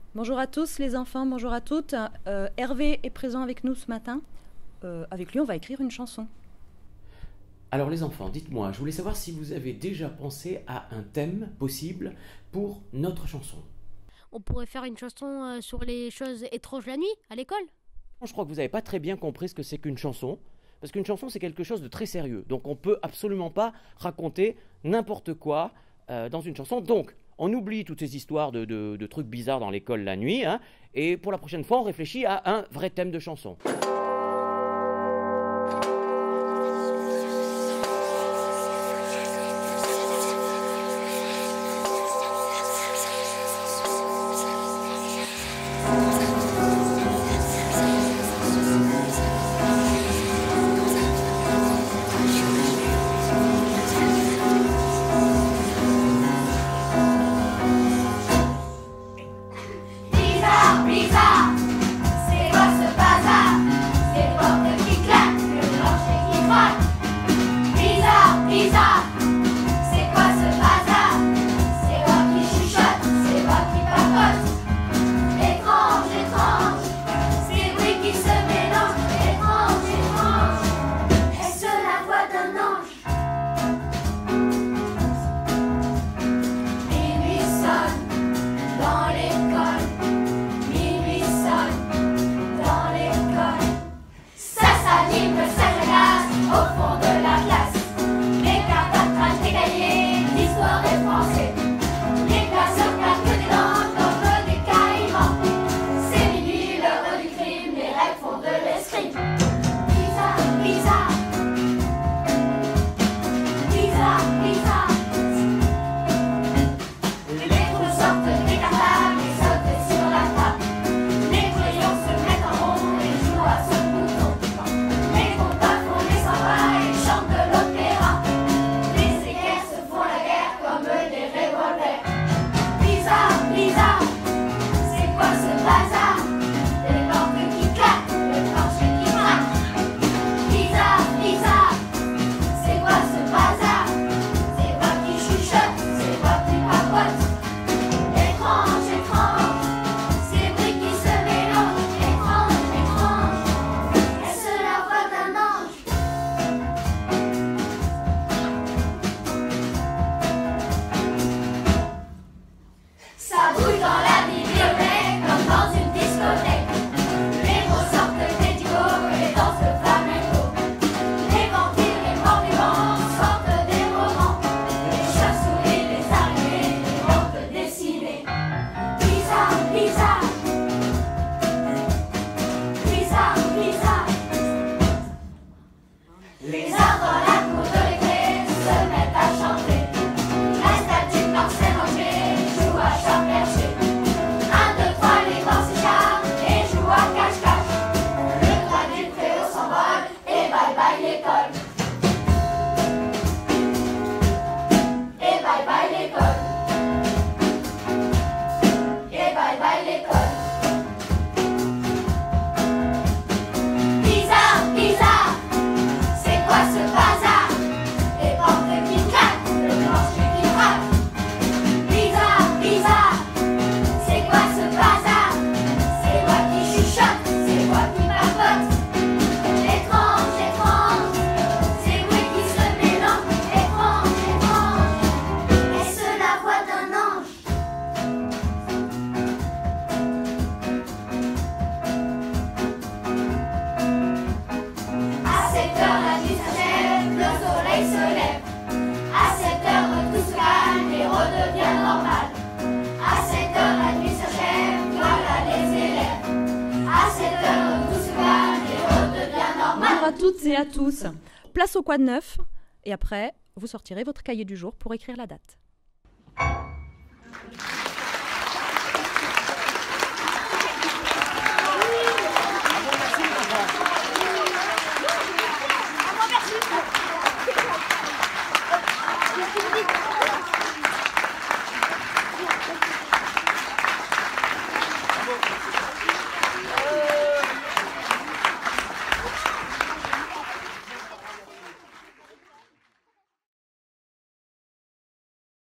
Bonjour à tous les enfants, bonjour à toutes. Hervé est présent avec nous ce matin. Avec lui, on va écrire une chanson. Alors les enfants, dites-moi, je voulais savoir si vous avez déjà pensé à un thème possible pour notre chanson. On pourrait faire une chanson sur les choses étranges la nuit, à l'école. Je crois que vous n'avez pas très bien compris ce que c'est qu'une chanson, parce qu'une chanson c'est quelque chose de très sérieux. Donc on ne peut absolument pas raconter n'importe quoi dans une chanson. Donc on oublie toutes ces histoires de trucs bizarres dans l'école la nuit, hein, et pour la prochaine fois on réfléchit à un vrai thème de chanson. Bizarre, c'est quoi ce bazar? Des portes qui claquent, le plancher qui craque. Bizarre, c'est quoi ce bazar? C'est moi qui chuchote, c'est moi qui papote. Étrange, ces bruits qui se mélangent. Étrange, est-ce la voix d'un ange? Minuit sonne dans l'école. Minuit sonne dans l'école. Ça s'anime, ça glace au fond de la classe. Les cartes à trace, des cahiers, l'histoire des Français. Les classeurs claquent des dents comme des caïmans. C'est minuit, l'heure du crime, les règles font de l'escrime. Bizarre, les trous sortent des cartables et sautent sur la table. Les crayons se mettent en rond et jouent à ce bouton. Les comptables font des sambas et chantent de l'opéra. Les équerres se font la guerre comme des revolvers. Bizarre, c'est quoi ce bazar? Des portes qui claquent, le plancher qui craque. Bizarre, c'est quoi ce bazar? C'est moi qui chuchote, c'est moi qui papote. Étrange, ces bruits qui se mélangent. Étrange, est-ce la voix d'un ange? Ça bouge dans la bibliothèque comme dans une discothèque. Les mots sortent des digots et dansent le flamenco. Les vampires, les morts-vivants sortent des romans. Les chauves-souris, les araignées, les bandes dessinées. Bizarre, les arbres dans la cour de récré se mettent à chanter. La statue par ses rangées joue à chat perché. 1, 2, 3, les grands s'échappent et jouent à cache-cache. Le toit du préau s'envole et bye bye l'école. Et bye bye l'école. Et bye bye l'école. Bizarre, c'est quoi ce bazar? Les portes qui claquent, le plancher qui craque. Bizarre, c'est quoi ce bazar? C'est moi qui chuchote, c'est moi qui papote. Étrange, ces bruits qui se mélangent. Étrange, est-ce la voix d'un ange? À 7h la nuit s'achève, le soleil se lève. À 7h tout se calme et redevient normal. À 7h la nuit s'achève, voilà les élèves. À 7h tout se calme et redevient normal. Bonjour à toutes et à tous. Place au quad 9. Et après, vous sortirez votre cahier du jour pour écrire la date.